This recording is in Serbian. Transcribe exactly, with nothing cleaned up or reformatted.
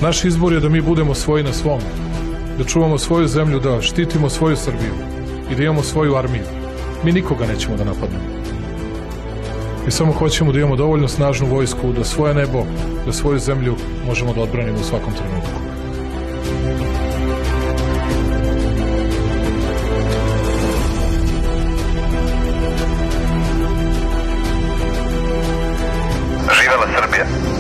Naš izbor je da mi budemo svoji na svom, da čuvamo svoju zemlju, da štitimo svoju Srbiju i da imamo svoju armiju. Mi nikoga nećemo da napadnemo. Mi samo hoćemo da imamo dovoljno snažnu vojsku, da svoje nebo, da svoju zemlju možemo da odbranimo u svakom trenutku. Živela Srbija!